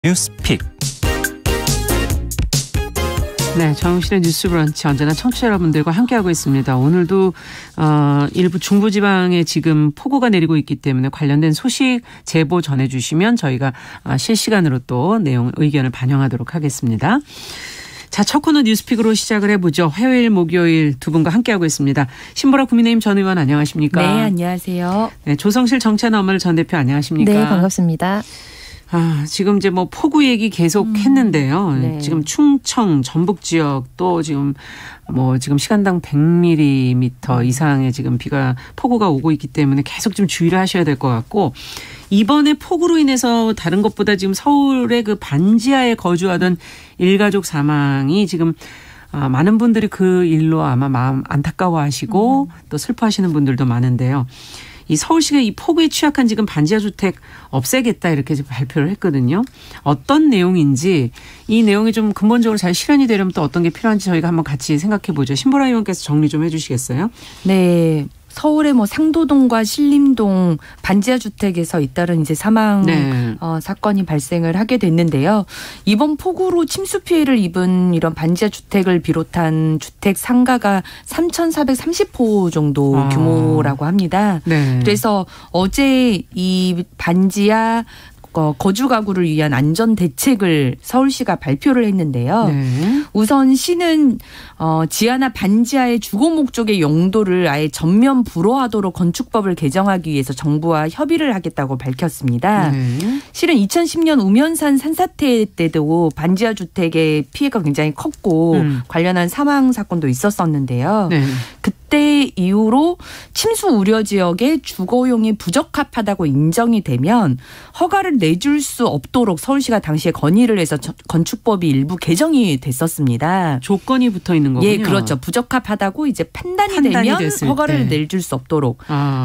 뉴스픽. 네, 정실의 뉴스 브런치 언제나 청취자 여러분들과 함께하고 있습니다. 오늘도 일부 중부지방에 지금 폭우가 내리고 있기 때문에 관련된 소식 제보 전해주시면 저희가 실시간으로 또 내용 의견을 반영하도록 하겠습니다. 자, 첫 코너 뉴스픽으로 시작을 해보죠. 화요일, 목요일 두 분과 함께하고 있습니다. 신보라 국민의힘 전 의원 안녕하십니까? 네, 안녕하세요. 네, 조성실 정체너멀 전 대표 안녕하십니까? 네, 반갑습니다. 지금 이제 뭐 폭우 얘기 계속 했는데요. 네. 지금 충청, 전북 지역 또 지금 지금 시간당 100mm 이상의 지금 폭우가 오고 있기 때문에 계속 좀 주의를 하셔야 될 것 같고, 이번에 폭우로 인해서 다른 것보다 지금 서울의 그 반지하에 거주하던 일가족 사망이 지금 많은 분들이 그 일로 아마 마음 안타까워하시고 또 슬퍼하시는 분들도 많은데요. 이 서울시가 이 폭우에 취약한 지금 반지하 주택 없애겠다 이렇게 발표를 했거든요. 어떤 내용인지, 이 내용이 좀 근본적으로 잘 실현이 되려면 또 어떤 게 필요한지 저희가 한번 같이 생각해 보죠. 신보라 의원께서 정리 좀 해 주시겠어요? 네. 서울의 상도동과 신림동 반지하 주택에서 잇따른 이제 사망 사건이 발생을 하게 됐는데요. 이번 폭우로 침수 피해를 입은 이런 반지하 주택을 비롯한 주택 상가가 3,430호 정도 규모라고 합니다. 네. 그래서 어제 이 반지하 거주 가구를 위한 안전 대책을 서울시가 발표를 했는데요. 네. 우선 시는 지하나 반지하의 주거 목적의 용도를 아예 전면 불허하도록 건축법을 개정하기 위해서 정부와 협의를 하겠다고 밝혔습니다. 네. 실은 2010년 우면산 산사태 때도 반지하 주택의 피해가 굉장히 컸고 관련한 사망 사건도 있었었는데요. 네. 그때 이후로 침수 우려 지역에 주거용이 부적합하다고 인정이 되면 허가를 내줄 수 없도록 서울시가 당시에 건의를 해서 건축법이 일부 개정이 됐었습니다. 조건이 붙어 있는 거군요. 예, 그렇죠. 부적합하다고 이제 판단이 되면 허가를 내줄 수 없도록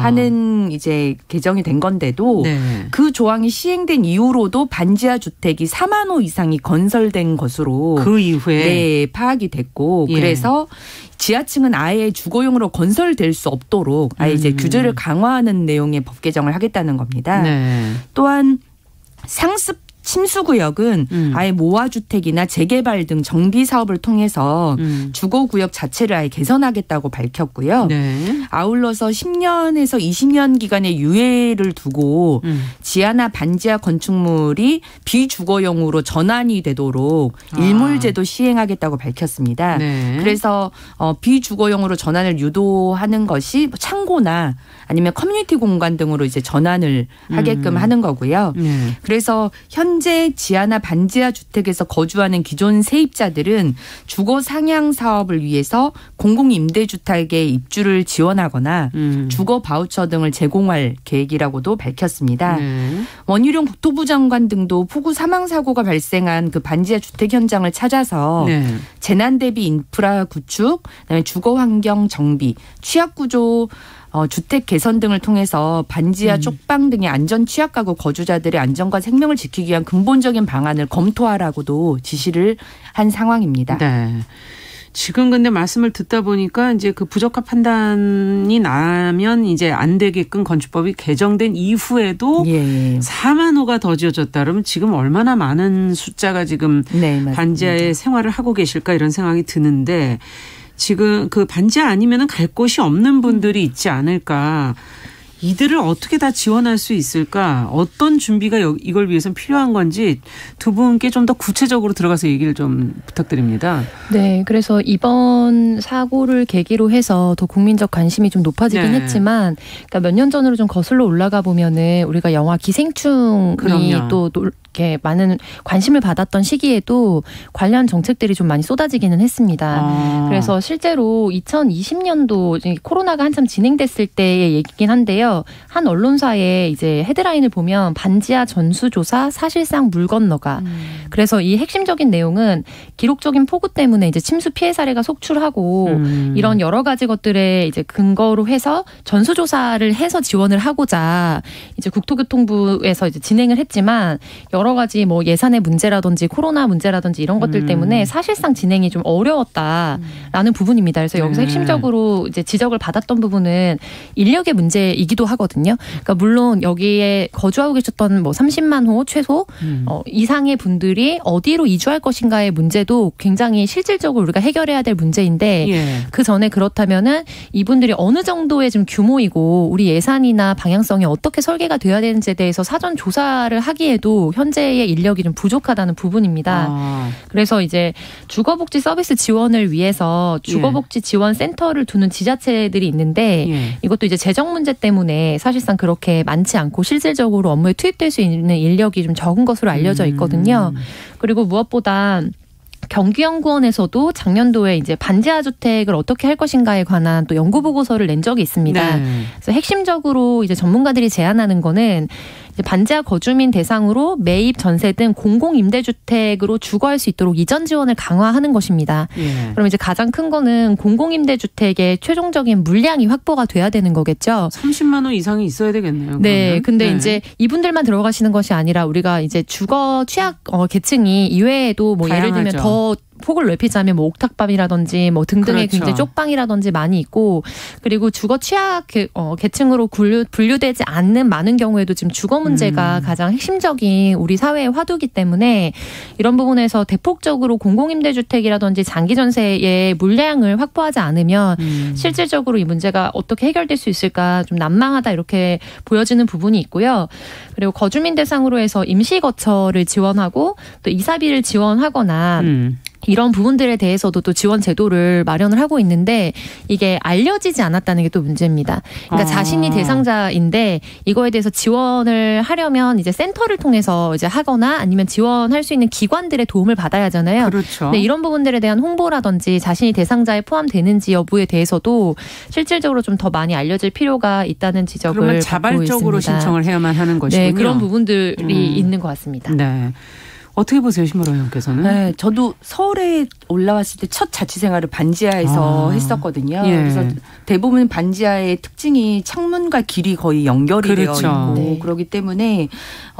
하는 이제 개정이 된 건데도 그 조항이 시행된 이후로도 반지하 주택이 4만 호 이상이 건설된 것으로 그 이후에 파악이 됐고, 그래서 지하층은 아예 주거용으로 건설될 수 없도록 아예 이제 규제를 강화하는 내용의 법 개정을 하겠다는 겁니다. 네. 또한 상습 침수구역은 아예 모아주택이나 재개발 등 정비 사업을 통해서 주거구역 자체를 아예 개선하겠다고 밝혔고요. 네. 아울러서 10년에서 20년 기간의 유예를 두고 지하나 반지하 건축물이 비주거용으로 전환이 되도록 일몰제도 시행하겠다고 밝혔습니다. 네. 그래서 비주거용으로 전환을 유도하는 것이 창고나 아니면 커뮤니티 공간 등으로 이제 전환을 하게끔 하는 거고요. 그래서 현재 지하나 반지하 주택에서 거주하는 기존 세입자들은 주거 상향 사업을 위해서 공공임대주택의 입주를 지원하거나 주거 바우처 등을 제공할 계획이라고도 밝혔습니다. 원희룡 국토부 장관 등도 폭우 사망 사고가 발생한 그 반지하 주택 현장을 찾아서 재난 대비 인프라 구축, 그다음에 주거 환경 정비, 취약 구조 주택 개선 등을 통해서 반지하 쪽방 등의 안전 취약 가구 거주자들의 안전과 생명을 지키기 위한 근본적인 방안을 검토하라고도 지시를 한 상황입니다. 네. 지금 근데 말씀을 듣다 보니까 이제 그 부적합 판단이 나면 이제 안 되게끔 건축법이 개정된 이후에도 4만 호가 더 지어졌다 그러면 지금 얼마나 많은 숫자가 지금 반지하에 생활을 하고 계실까 이런 생각이 드는데, 지금 그 반지하 아니면은 갈 곳이 없는 분들이 있지 않을까. 이들을 어떻게 다 지원할 수 있을까? 어떤 준비가 이걸 위해서는 필요한 건지 두 분께 좀 더 구체적으로 들어가서 얘기를 좀 부탁드립니다. 네, 그래서 이번 사고를 계기로 해서 더 국민적 관심이 좀 높아지긴 했지만, 그러니까 몇 년 전으로 좀 거슬러 올라가 보면은 우리가 영화 기생충이 또 이렇게 많은 관심을 받았던 시기에도 관련 정책들이 좀 많이 쏟아지기는 했습니다. 그래서 실제로 2020년도 코로나가 한참 진행됐을 때의 얘기긴 한데요. 한 언론사의 이제 헤드라인을 보면 반지하 전수조사 사실상 물 건너가. 그래서 이 핵심적인 내용은 기록적인 폭우 때문에 이제 침수 피해 사례가 속출하고 이런 여러 가지 것들에 이제 근거로 해서 전수조사를 해서 지원을 하고자 이제 국토교통부에서 이제 진행을 했지만 여러 여러 가지 뭐 예산의 문제라든지 코로나 문제라든지 이런 것들 때문에 사실상 진행이 좀 어려웠다라는 부분입니다. 그래서 여기서 핵심적으로 이제 지적을 받았던 부분은 인력의 문제이기도 하거든요. 그러니까 물론 여기에 거주하고 계셨던 뭐 30만 호 최소 이상의 분들이 어디로 이주할 것인가의 문제도 굉장히 실질적으로 우리가 해결해야 될 문제인데 예. 그 전에 그렇다면은 이분들이 어느 정도의 좀 규모이고 우리 예산이나 방향성이 어떻게 설계가 되어야 되는지에 대해서 사전 조사를 하기에도 현재의 인력이 좀 부족하다는 부분입니다. 그래서 이제 주거복지 서비스 지원을 위해서 주거복지 지원 센터를 두는 지자체들이 있는데 이것도 이제 재정 문제 때문에 사실상 그렇게 많지 않고 실질적으로 업무에 투입될 수 있는 인력이 좀 적은 것으로 알려져 있거든요. 그리고 무엇보다 경기연구원에서도 작년도에 이제 반지하 주택을 어떻게 할 것인가에 관한 또 연구 보고서를 낸 적이 있습니다. 네. 그래서 핵심적으로 이제 전문가들이 제안하는 거는 이제 반지하 거주민 대상으로 매입, 전세 등 공공임대주택으로 주거할 수 있도록 이전 지원을 강화하는 것입니다. 예. 그럼 이제 가장 큰 거는 공공임대주택의 최종적인 물량이 확보가 돼야 되는 거겠죠. 30만 원 이상이 있어야 되겠네요. 네, 그러면. 근데 이제 이분들만 들어가시는 것이 아니라 우리가 이제 주거 취약 계층이 이외에도 뭐 예를 들면 다양하죠. 더 폭을 넓히자면 뭐 옥탑방이라든지 뭐 등등의 그렇죠. 굉장히 쪽방이라든지 많이 있고 그리고 주거 취약 계층으로 분류되지 않는 많은 경우에도 지금 주거 문제가 가장 핵심적인 우리 사회의 화두이기 때문에 이런 부분에서 대폭적으로 공공임대주택이라든지 장기전세의 물량을 확보하지 않으면 실질적으로 이 문제가 어떻게 해결될 수 있을까 좀 난망하다 이렇게 보여지는 부분이 있고요. 그리고 거주민 대상으로 해서 임시거처를 지원하고 또 이사비를 지원하거나 이런 부분들에 대해서도 또 지원 제도를 마련을 하고 있는데 이게 알려지지 않았다는 게 또 문제입니다. 그러니까 자신이 대상자인데 이거에 대해서 지원을 하려면 이제 센터를 통해서 이제 하거나 아니면 지원할 수 있는 기관들의 도움을 받아야 하잖아요. 그렇죠. 네, 이런 부분들에 대한 홍보라든지 자신이 대상자에 포함되는지 여부에 대해서도 실질적으로 좀 더 많이 알려질 필요가 있다는 지적을 받고 그러면 있습니다. 자발적으로 신청을 해야만 하는 것이군요. 네, 그런 부분들이 있는 것 같습니다. 네. 어떻게 보세요, 신보라 의원께서는? 네, 저도 서울에 올라왔을 때 첫 자취 생활을 반지하에서 했었거든요. 예. 그래서 대부분 반지하의 특징이 창문과 길이 거의 연결이 그렇죠. 되어 있고 네. 그렇기 때문에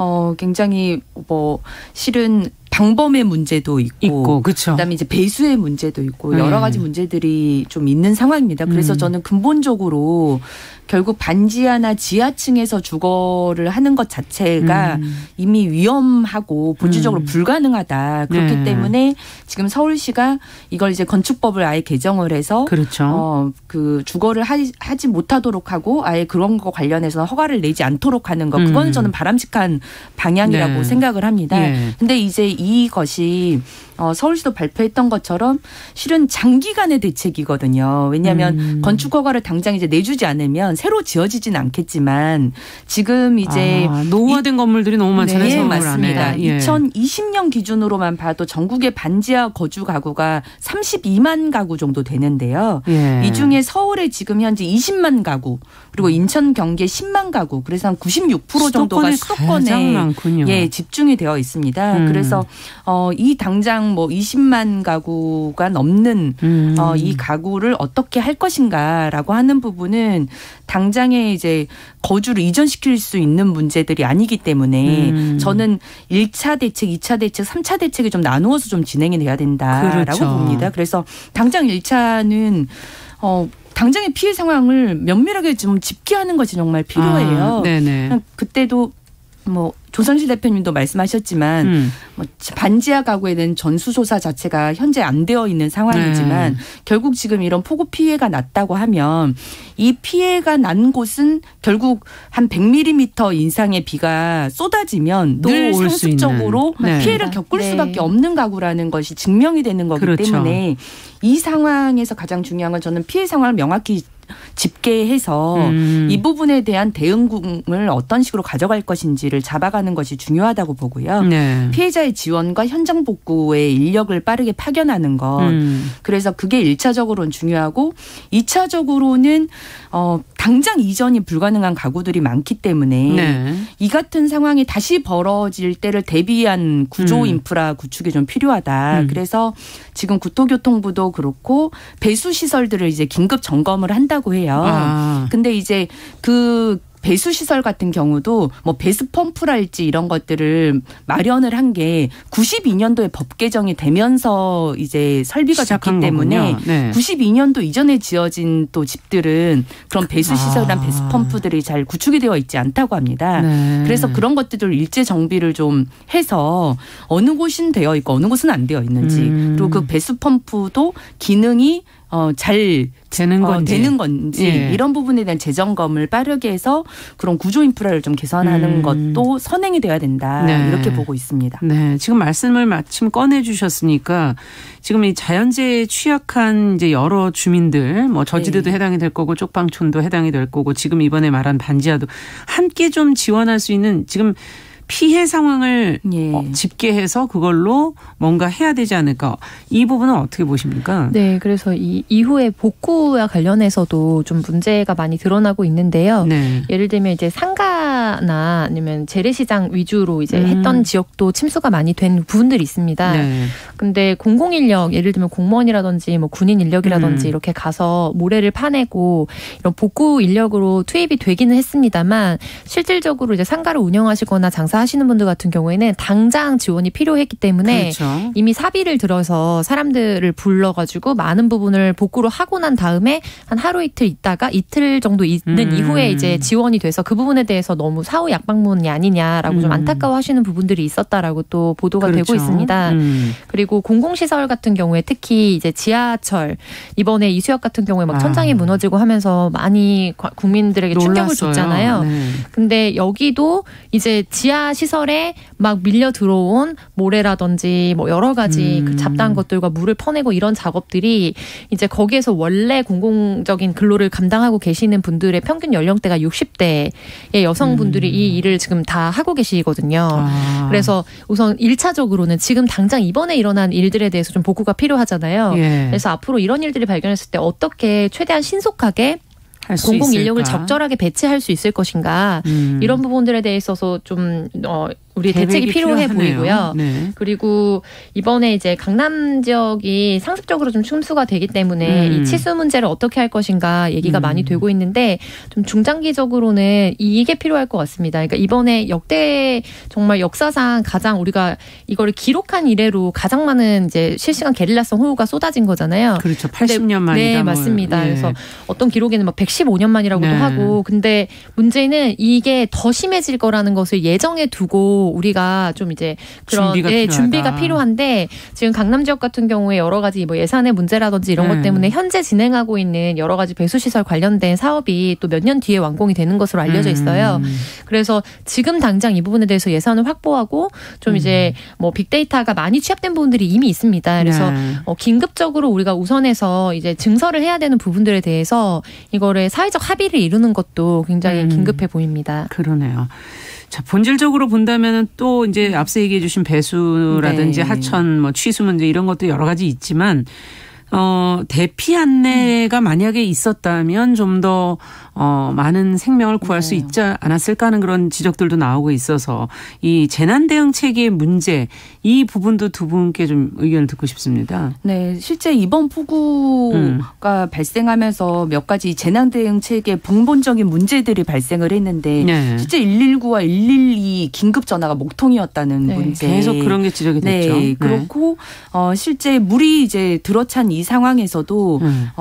굉장히 뭐 실은 방범의 문제도 있고 그렇죠. 그다음에 이제 배수의 문제도 있고 여러 네. 가지 문제들이 좀 있는 상황입니다. 그래서 저는 근본적으로 결국 반지하나 지하층에서 주거를 하는 것 자체가 이미 위험하고 본질적으로 불가능하다. 그렇기 네. 때문에 지금 서울시가 이걸 이제 건축법을 아예 개정을 해서 그렇죠. 그 주거를 하지 못하도록 하고 아예 그런 거 관련해서 허가를 내지 않도록 하는 거 그거는 저는 바람직한 방향이라고 네. 생각을 합니다. 예. 근데 이제 이것이 서울시도 발표했던 것처럼 실은 장기간의 대책이거든요. 왜냐하면 건축 허가를 당장 이제 내주지 않으면 새로 지어지지는 않겠지만 지금 이제 노후화된 건물들이 너무 많잖아요. 네, 서울 맞습니다. 안에. 예. 2020년 기준으로만 봐도 전국의 반지하 거주 가구가 32만 가구 정도 되는데요. 예. 이 중에 서울에 지금 현재 20만 가구 그리고 인천 경기에 10만 가구 그래서 한 96% 정도가 수도권에 예, 집중이 되어 있습니다. 그래서 이 당장 뭐 20만 가구가 넘는 이 가구를 어떻게 할 것인가라고 하는 부분은 당장에 이제 거주를 이전시킬 수 있는 문제들이 아니기 때문에 저는 1차 대책, 2차 대책, 3차 대책이 좀 나누어서 좀 진행이 돼야 된다라고 그렇죠. 봅니다. 그래서 당장 1차는 당장의 피해 상황을 면밀하게 좀 집계하는 것이 정말 필요해요. 네네. 그때도 뭐 조선실 대표님도 말씀하셨지만 뭐 반지하 가구에 대한 전수조사 자체가 현재 안 되어 있는 상황이지만 결국 지금 이런 폭우 피해가 났다고 하면 이 피해가 난 곳은 결국 한 100mm 이상의 비가 쏟아지면 늘 상습적으로 피해를 겪을 수밖에 없는 가구라는 것이 증명이 되는 거기 때문에 이 상황에서 가장 중요한 건 저는 피해 상황을 명확히 집계해서 이 부분에 대한 대응을 어떤 식으로 가져갈 것인지를 잡아가는 것이 중요하다고 보고요. 네. 피해자의 지원과 현장 복구의 인력을 빠르게 파견하는 것. 그래서 그게 1차적으로는 중요하고 2차적으로는 당장 이전이 불가능한 가구들이 많기 때문에 이 같은 상황이 다시 벌어질 때를 대비한 구조 인프라 구축이 좀 필요하다. 그래서 지금 국토교통부도 그렇고 배수 시설들을 이제 긴급 점검을 한다고 해요. 근데 이제 그 배수 시설 같은 경우도 뭐 배수 펌프랄지 이런 것들을 마련을 한 게 92년도에 법 개정이 되면서 이제 설비가 됐기 때문에 네. 92년도 이전에 지어진 또 집들은 그런 배수 시설이나 배수 펌프들이 잘 구축이 되어 있지 않다고 합니다. 네. 그래서 그런 것들을 일제 정비를 좀 해서 어느 곳은 되어 있고 어느 곳은 안 되어 있는지 그리고 그 배수 펌프도 기능이 잘 되는 건지 예. 이런 부분에 대한 재점검을 빠르게 해서 그런 구조 인프라를 좀 개선하는 것도 선행이 돼야 된다. 네. 이렇게 보고 있습니다. 네, 지금 말씀을 마침 꺼내 주셨으니까 지금 이 자연재해에 취약한 이제 여러 주민들, 뭐 저지대도 네. 해당이 될 거고 쪽방촌도 해당이 될 거고 지금 이번에 말한 반지하도 함께 좀 지원할 수 있는 지금 피해 상황을 예. 집계해서 그걸로 뭔가 해야 되지 않을까. 이 부분은 어떻게 보십니까? 네. 그래서 이 이후에 복구와 관련해서도 좀 문제가 많이 드러나고 있는데요. 네. 예를 들면 이제 상가나 아니면 재래시장 위주로 이제 했던 지역도 침수가 많이 된 부분들이 있습니다. 네. 근데 공공인력 예를 들면 공무원이라든지 뭐 군인 인력이라든지 이렇게 가서 모래를 파내고 이런 복구 인력으로 투입이 되기는 했습니다만 실질적으로 이제 상가를 운영하시거나 장사하시는 분들 같은 경우에는 당장 지원이 필요했기 때문에 그렇죠. 이미 사비를 들어서 사람들을 불러가지고 많은 부분을 복구를 하고 난 다음에 한 하루 이틀 있다가 이틀 정도 있는 이후에 이제 지원이 돼서 그 부분에 대해서 너무 사후 약방문이 아니냐라고 좀 안타까워하시는 부분들이 있었다라고 또 보도가 그렇죠. 되고 있습니다. 그리고 공공시설 같은 경우에 특히 이제 지하철 이번에 이수역 같은 경우에 막 천장이 무너지고 하면서 많이 국민들에게 충격을 줬잖아요. 네. 근데 여기도 이제 지하 시설에 막 밀려 들어온 모래라든지 뭐 여러 가지 그 잡다한 것들과 물을 퍼내고 이런 작업들이 이제 거기에서 원래 공공적인 근로를 감당하고 계시는 분들의 평균 연령대가 60대의 여성분들이 이 일을 지금 다 하고 계시거든요. 그래서 우선 1차적으로는 지금 당장 이번에 일어난 일들에 대해서 좀 복구가 필요하잖아요. 예. 그래서 앞으로 이런 일들이 발견했을 때 어떻게 최대한 신속하게 공공 인력을 적절하게 배치할 수 있을 것인가 이런 부분들에 대해서 좀 우리 대책이 필요해 보이고요. 네. 그리고 이번에 이제 강남 지역이 상습적으로 좀 침수가 되기 때문에 이 치수 문제를 어떻게 할 것인가 얘기가 많이 되고 있는데 좀 중장기적으로는 이게 필요할 것 같습니다. 그러니까 이번에 역대 정말 역사상 가장 우리가 이거를 기록한 이래로 가장 많은 이제 실시간 게릴라성 호우가 쏟아진 거잖아요. 그렇죠. 80년 만이다. 네, 맞습니다. 예. 그래서 어떤 기록에는 막 115년 만이라고도 네. 하고 근데 문제는 이게 더 심해질 거라는 것을 예정해 두고 우리가 좀 이제 그런 준비가 필요한데 지금 강남 지역 같은 경우에 여러 가지 뭐 예산의 문제라든지 이런 것 때문에 현재 진행하고 있는 여러 가지 배수시설 관련된 사업이 또 몇 년 뒤에 완공이 되는 것으로 알려져 있어요. 그래서 지금 당장 이 부분에 대해서 예산을 확보하고 좀 이제 뭐 빅데이터가 많이 취합된 부분들이 이미 있습니다. 그래서 긴급적으로 우리가 우선해서 이제 증설을 해야 되는 부분들에 대해서 이거를 사회적 합의를 이루는 것도 굉장히 긴급해 보입니다. 그러네요. 자, 본질적으로 본다면은 또 이제 앞서 얘기해 주신 배수라든지 네. 하천 뭐 취수 문제 이런 것도 여러 가지 있지만 대피 안내가 만약에 있었다면 좀 더 많은 생명을 구할 수 있지 않았을까 하는 그런 지적들도 나오고 있어서 이 재난 대응 체계의 문제 이 부분도 두 분께 좀 의견을 듣고 싶습니다. 네, 실제 이번 폭우가 발생하면서 몇 가지 재난 대응 체계 근본적인 문제들이 발생을 했는데 네. 실제 119와 112 긴급 전화가 목통이었다는 네. 문제. 계속 그런 게 지적이 됐죠. 네, 그렇고 실제 물이 이제 들어찬 이 상황에서도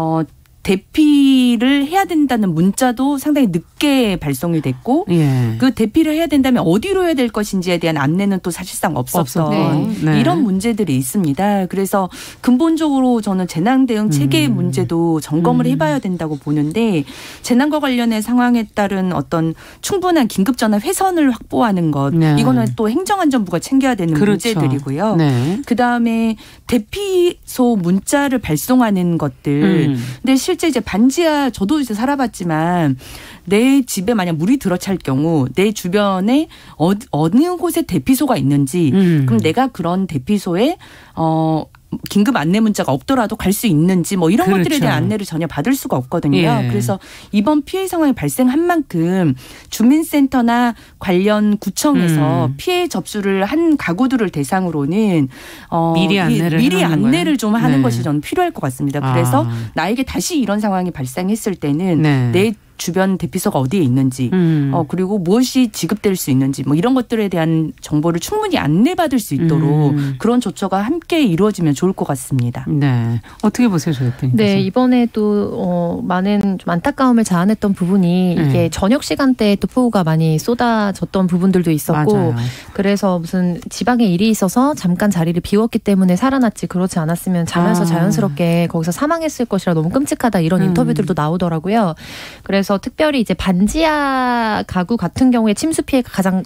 대피를 해야 된다는 문자도 상당히 늦게 발송이 됐고 예. 그 대피를 해야 된다면 어디로 해야 될 것인지에 대한 안내는 또 사실상 없었던 네. 이런 문제들이 있습니다. 그래서 근본적으로 저는 재난 대응 체계의 문제도 점검을 해봐야 된다고 보는데 재난과 관련된 상황에 따른 어떤 충분한 긴급전화 회선을 확보하는 것 네. 이거는 또 행정안전부가 챙겨야 되는 그렇죠. 문제들이고요. 네. 그다음에 대피소 문자를 발송하는 것들 근데 실제 이제 반지하 저도 이제 살아봤지만 내 집에 만약 물이 들어찰 경우 내 주변에 어느 곳에 대피소가 있는지 그럼 내가 그런 대피소에 긴급 안내 문자가 없더라도 갈 수 있는지 뭐 이런 그렇죠. 것들에 대한 안내를 전혀 받을 수가 없거든요. 예. 그래서 이번 피해 상황이 발생한 만큼 주민센터나 관련 구청에서 피해 접수를 한 가구들을 대상으로는 미리 안내를 좀 하는 것이 저는 필요할 것 같습니다. 그래서 나에게 다시 이런 상황이 발생했을 때는 내 주변 대피소가 어디에 있는지 그리고 무엇이 지급될 수 있는지 뭐 이런 것들에 대한 정보를 충분히 안내받을 수 있도록 그런 조처가 함께 이루어지면 좋을 것 같습니다. 네, 어떻게 보세요, 조 대표님? 네, 이번에도 많은 좀 안타까움을 자아냈던 부분이 이게 저녁 시간대에 또 폭우가 많이 쏟아졌던 부분들도 있었고 맞아요. 그래서 무슨 지방에 일이 있어서 잠깐 자리를 비웠기 때문에 살아났지 그렇지 않았으면 자면서 자연스럽게 거기서 사망했을 것이라 너무 끔찍하다 이런 인터뷰들도 나오더라고요. 그래서 특별히 이제 반지하 가구 같은 경우에 침수 피해가 가장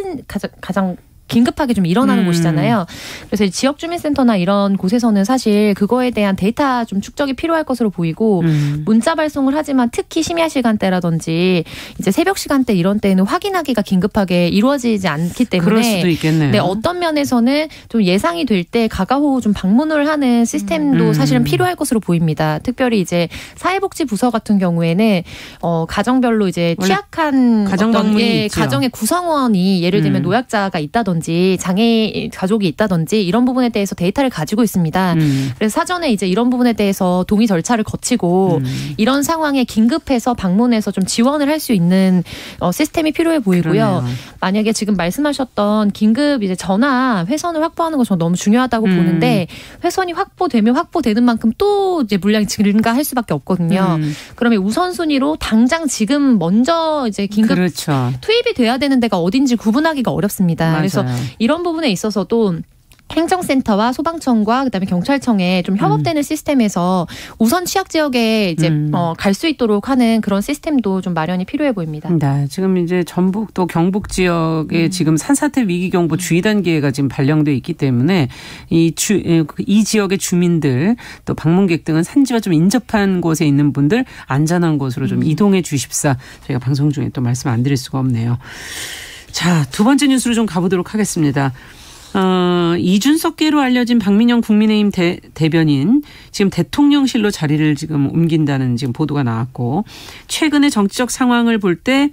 긴급하게 좀 일어나는 곳이잖아요. 그래서 지역주민센터나 이런 곳에서는 사실 그거에 대한 데이터 좀 축적이 필요할 것으로 보이고 문자 발송을 하지만 특히 심야 시간대라든지 이제 새벽 시간대 이런 때는 확인하기가 긴급하게 이루어지지 않기 때문에 그럴 수도 있겠네요. 네, 어떤 면에서는 좀 예상이 될 때 가가호 좀 방문을 하는 시스템도 사실은 필요할 것으로 보입니다. 특별히 이제 사회복지부서 같은 경우에는 가정별로 이제 취약한 가정 방문이 있죠. 가정의 구성원이 예를 들면 노약자가 있다든지 장애 가족이 있다든지 이런 부분에 대해서 데이터를 가지고 있습니다. 그래서 사전에 이제 이런 부분에 대해서 동의 절차를 거치고 이런 상황에 긴급해서 방문해서 좀 지원을 할 수 있는 시스템이 필요해 보이고요. 그러네요. 만약에 지금 말씀하셨던 긴급 이제 전화 회선을 확보하는 거 저는 너무 중요하다고 보는데 회선이 확보되면 확보되는 만큼 또 이제 물량이 증가할 수밖에 없거든요. 그러면 우선순위로 당장 지금 먼저 이제 긴급 그렇죠. 투입이 돼야 되는 데가 어딘지 구분하기가 어렵습니다. 맞아요. 그래서 이런 부분에 있어서도 행정센터와 소방청과 그다음에 경찰청에 좀 협업되는 시스템에서 우선 취약 지역에 이제 갈 수 있도록 하는 그런 시스템도 좀 마련이 필요해 보입니다. 네, 지금 이제 전북 또 경북 지역에 지금 산사태 위기경보 주의 단계가 지금 발령돼 있기 때문에 이 지역의 주민들 또 방문객 등은 산지와 좀 인접한 곳에 있는 분들 안전한 곳으로 좀 이동해 주십사. 저희가 방송 중에 또 말씀 안 드릴 수가 없네요. 자, 두 번째 뉴스로 좀 가보도록 하겠습니다. 이준석계로 알려진 박민영 국민의힘 대변인 지금 대통령실로 자리를 지금 옮긴다는 지금 보도가 나왔고 최근의 정치적 상황을 볼 때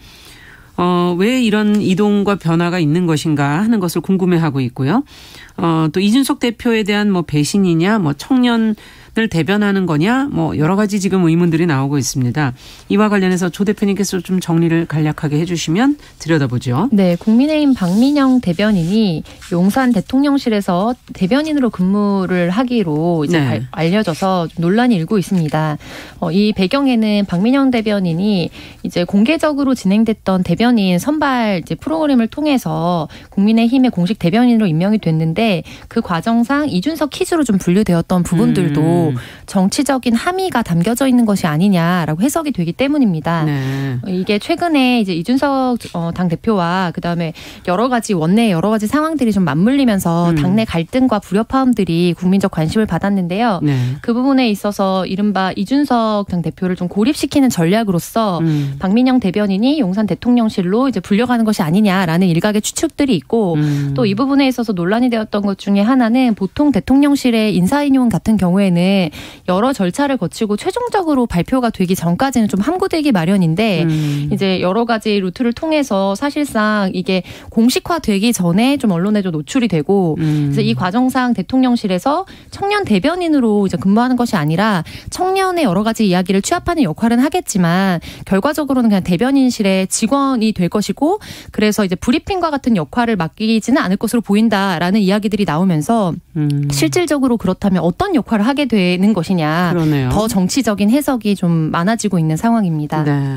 왜 이런 이동과 변화가 있는 것인가 하는 것을 궁금해하고 있고요. 또 이준석 대표에 대한 뭐 배신이냐, 뭐 청년을 대변하는 거냐, 뭐 여러 가지 지금 의문들이 나오고 있습니다. 이와 관련해서 조 대표님께서 좀 정리를 간략하게 해주시면 들여다보죠. 네, 국민의힘 박민영 대변인이 용산 대통령실에서 대변인으로 근무를 하기로 이제 알려져서 좀 논란이 일고 있습니다. 이 배경에는 박민영 대변인이 이제 공개적으로 진행됐던 대변인 선발 이제 프로그램을 통해서 국민의힘의 공식 대변인으로 임명이 됐는데 그 과정상 이준석 퀴즈로 좀 분류되었던 부분들도 정치적인 함의가 담겨져 있는 것이 아니냐라고 해석이 되기 때문입니다. 네. 이게 최근에 이제 이준석 당 대표와 그다음에 여러 가지 원내 여러 가지 상황들이 좀 맞물리면서 당내 갈등과 불협화음들이 국민적 관심을 받았는데요. 네. 그 부분에 있어서 이른바 이준석 당 대표를 좀 고립시키는 전략으로서 박민영 대변인이 용산 대통령실로 이제 불려가는 것이 아니냐라는 일각의 추측들이 있고 또 이 부분에 있어서 논란이 되었던 것 중에 하나는 보통 대통령실의 인사인용 같은 경우에는 여러 절차를 거치고 최종적으로 발표가 되기 전까지는 좀 함구되기 마련인데 이제 여러 가지 루트를 통해서 사실상 이게 공식화되기 전에 좀 언론에도 노출이 되고 그래서 이 과정상 대통령실에서 청년 대변인으로 이제 근무하는 것이 아니라 청년의 여러 가지 이야기를 취합하는 역할은 하겠지만 결과적으로는 그냥 대변인실의 직원이 될 것이고 그래서 이제 브리핑과 같은 역할을 맡기지는 않을 것으로 보인다라는 이야기들이 나오면서 실질적으로 그렇다면 어떤 역할을 하게 되는 것이냐. 그러네요. 더 정치적인 해석이 좀 많아지고 있는 상황입니다. 네.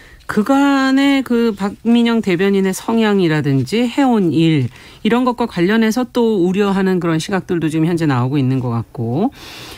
그간의 그 박민영 대변인의 성향이라든지 해온 일 이런 것과 관련해서 또 우려하는 그런 시각들도 지금 현재 나오고 있는 것 같고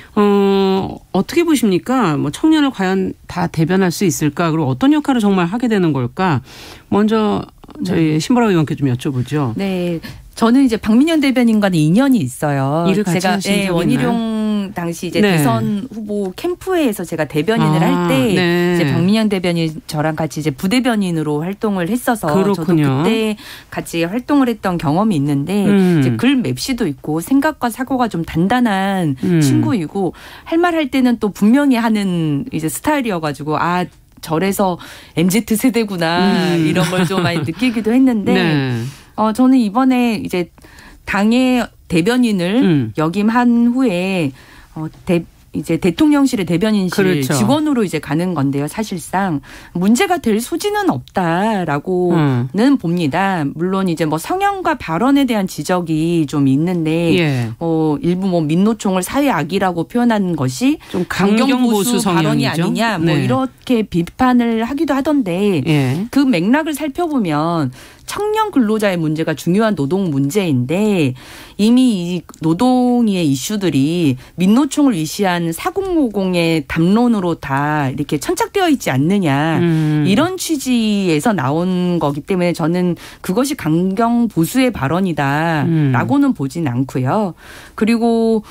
어떻게 보십니까? 뭐 청년을 과연 다 대변할 수 있을까? 그리고 어떤 역할을 정말 하게 되는 걸까? 먼저 저희 신보라 의원께 좀 여쭤보죠. 네. 저는 이제 박민영 대변인과는 인연이 있어요. 일을 같이 하신 적이 원희룡 당시 이제 대선 후보 캠프회에서 제가 대변인을 할 때 이제 박민영 대변인 저랑 같이 이제 부대변인으로 활동을 했어서 그렇군요. 저도 그때 같이 활동을 했던 경험이 있는데 이제 글 맵시도 있고 생각과 사고가 좀 단단한 친구이고 할 말 할 때는 또 분명히 하는 이제 스타일이어가지고 저래서 MZ 세대구나 이런 걸 좀 많이 느끼기도 했는데 저는 이번에 이제 당의 대변인을 역임한 후에 이제 대통령실의 대변인실 그렇죠. 직원으로 이제 가는 건데요. 사실상 문제가 될 소지는 없다라고는 봅니다. 물론 이제 뭐 성향과 발언에 대한 지적이 좀 있는데 예. 일부 뭐 민노총을 사회 악이라고 표현하는 것이 좀 강경보수 발언이 아니냐 뭐 네. 이렇게 비판을 하기도 하던데 예. 그 맥락을 살펴보면 청년 근로자의 문제가 중요한 노동 문제인데 이미 이 노동의 이슈들이 민노총을 위시한 4050의 담론으로 다 이렇게 천착되어 있지 않느냐 이런 취지에서 나온 거기 때문에 저는 그것이 강경 보수의 발언이다라고는 보진 않고요. 그리고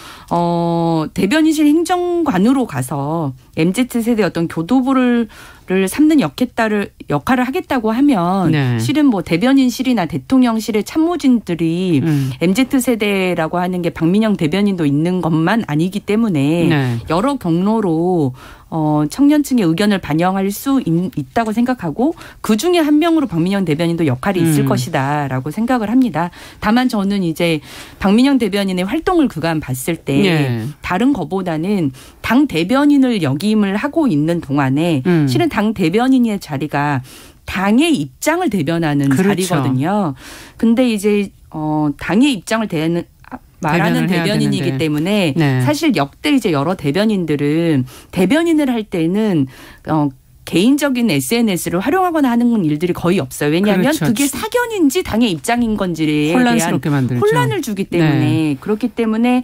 대변인실 행정관으로 가서 MZ세대 어떤 교도부를 삼는 역할을 하겠다고 하면 네. 실은 뭐 대변인실이나 대통령실의 참모진들이 MZ세대라고 하는 게 박민영 대변인도 있는 것만 아니기 때문에 네. 여러 경로로 청년층의 의견을 반영할 수 있다고 생각하고 그중에 한 명으로 박민영 대변인도 역할이 있을 것이다라고 생각을 합니다. 다만 저는 이제 박민영 대변인의 활동을 그간 봤을 때 네. 다른 것보다는 당 대변인을 역임을 하고 있는 동안에 실은 당 대변인의 자리가 당의 입장을 대변하는 그렇죠. 자리거든요. 근데 이제 당의 입장을 말하는 대변인이기 때문에 네. 사실 역대 이제 여러 대변인들은 대변인을 할 때는 개인적인 SNS를 활용하거나 하는 일들이 거의 없어요. 왜냐하면 그렇죠. 그게 사견인지 당의 입장인 건지에 혼란스럽게 대한 만들죠. 혼란을 주기 때문에 네. 그렇기 때문에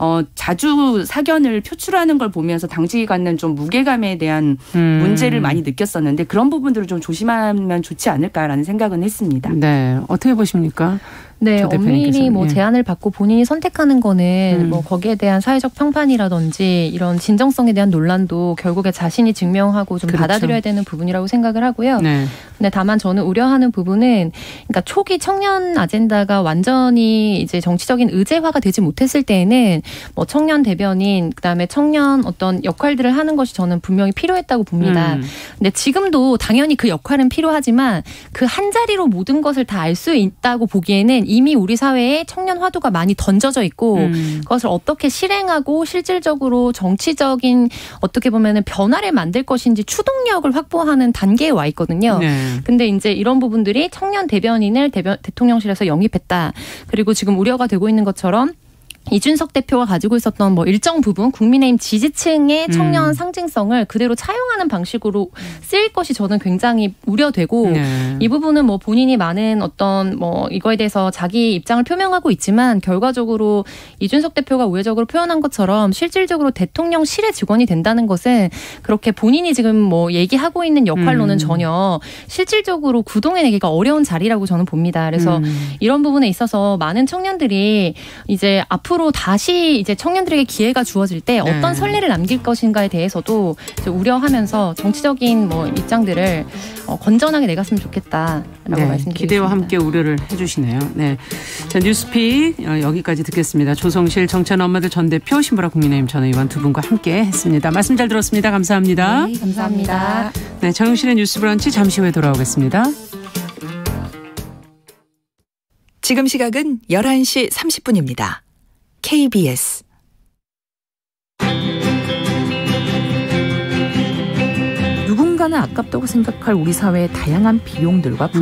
자주 사견을 표출하는 걸 보면서 당직이 갖는 좀 무게감에 대한 문제를 많이 느꼈었는데 그런 부분들을 좀 조심하면 좋지 않을까라는 생각은 했습니다. 네, 어떻게 보십니까? 네, 엄밀히 뭐 예. 제안을 받고 본인이 선택하는 거는 뭐 거기에 대한 사회적 평판이라든지 이런 진정성에 대한 논란도 결국에 자신이 증명하고 좀 그렇죠. 받아들여야 되는 부분이라고 생각을 하고요. 네. 근데 다만 저는 우려하는 부분은 그러니까 초기 청년 아젠다가 완전히 이제 정치적인 의제화가 되지 못했을 때에는 뭐 청년 대변인 그다음에 청년 어떤 역할들을 하는 것이 저는 분명히 필요했다고 봅니다. 근데 지금도 당연히 그 역할은 필요하지만 그 한 자리로 모든 것을 다 알 수 있다고 보기에는 이미 우리 사회에 청년 화두가 많이 던져져 있고 그것을 어떻게 실행하고 실질적으로 정치적인 어떻게 보면은 변화를 만들 것인지 추동력을 확보하는 단계에 와 있거든요. 네. 근데 이제 이런 부분들이 청년 대변인을 대통령실에서 영입했다. 그리고 지금 우려가 되고 있는 것처럼 이준석 대표가 가지고 있었던 뭐 일정 부분 국민의힘 지지층의 청년 상징성을 그대로 차용하는 방식으로 쓰일 것이 저는 굉장히 우려되고 네. 이 부분은 뭐 본인이 많은 어떤 뭐 이거에 대해서 자기 입장을 표명하고 있지만 결과적으로 이준석 대표가 우회적으로 표현한 것처럼 실질적으로 대통령실의 직원이 된다는 것은 그렇게 본인이 지금 뭐 얘기하고 있는 역할로는 전혀 실질적으로 구동해내기가 어려운 자리라고 저는 봅니다. 그래서 이런 부분에 있어서 많은 청년들이 이제 앞으로 다시 이제 청년들에게 기회가 주어질 때 어떤 선례를 남길 것인가에 대해서도 이제 우려하면서 정치적인 뭐 입장들을 건전하게 내갔으면 좋겠다라고 말씀드리겠습니다. 기대와 함께 우려를 해주시네요. 네, 자 뉴스픽 여기까지 듣겠습니다. 조성실 정치하는 엄마들 전 대표 신보라 국민의힘 전 의원 두 분과 함께 했습니다. 말씀 잘 들었습니다. 감사합니다. 네, 감사합니다. 네, 정영실의 뉴스브런치 잠시 후에 돌아오겠습니다. 지금 시각은 11시 30분입니다. KBS 누군가는 아깝다고 생각할 우리 사회의 다양한 비용들과